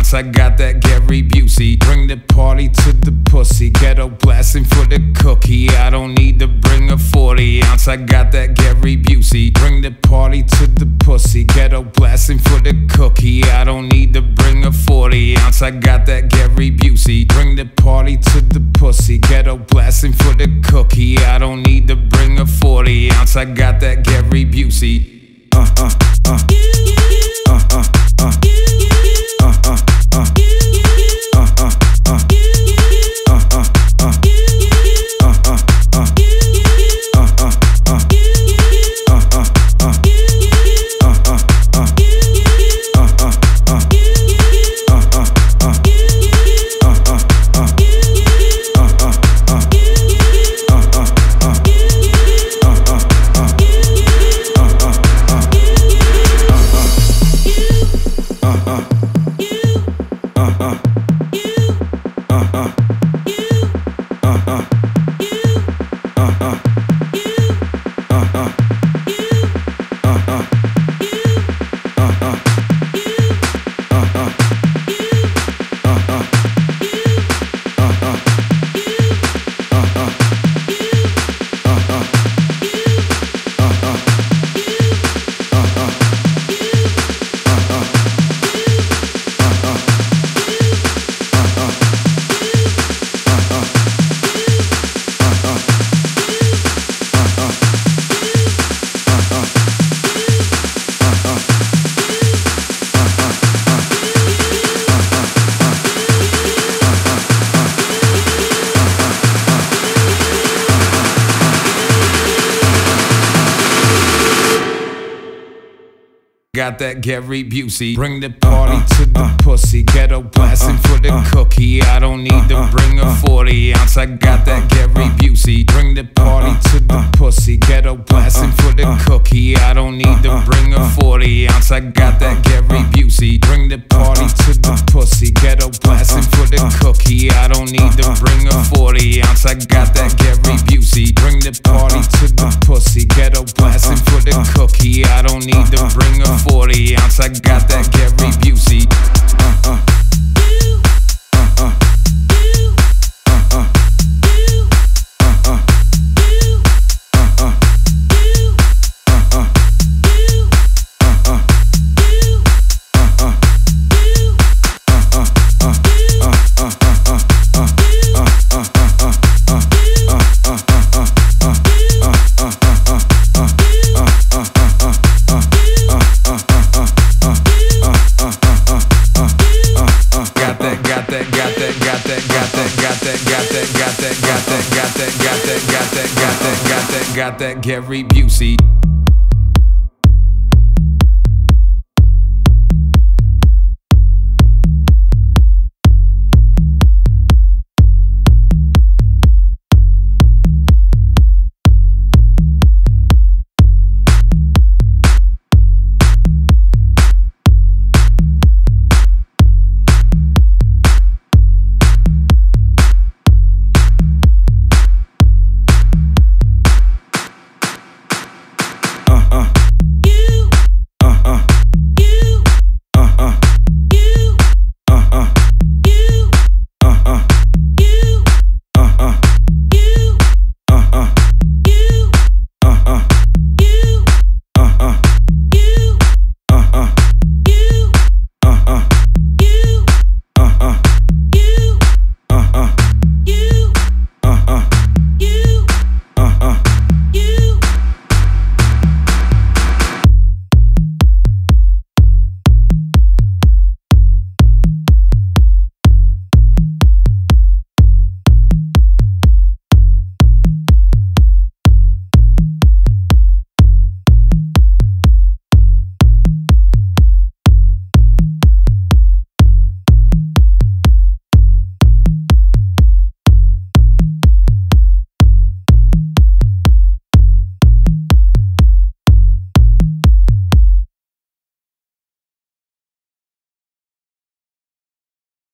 ounce. I got that Gary Busey. Bring the party to the pussy. Ghetto blasting for the cookie. I don't need to bring a 40 ounce. I got that Gary Busey. Bring the party to the pussy. Ghetto blasting for the cookie. I don't need to bring a 40 ounce. I got that Gary Busey. Bring the party to the pussy. Ghetto blasting for the cookie. I don't need to bring a 40 ounce. I got that Gary Busey. Got that Gary Busey. Bring the party to the pussy. Ghetto blasting for the cookie. I don't need to bring a 40 ounce. I got that Gary Busey. Bring the party to the pussy. Ghetto blasting for the cookie. I don't need to bring a 40 ounce. I got that Gary Busey. Bring the party to the pussy. Ghetto blasting for the cookie. I don't need to bring a 40 ounce. I got that Gary Busey. Bring the party to the pussy. Ghetto blasting for the cookie. I don't need to bring a 40 ounce. I got that Gary Busey. Got that Gary Busey.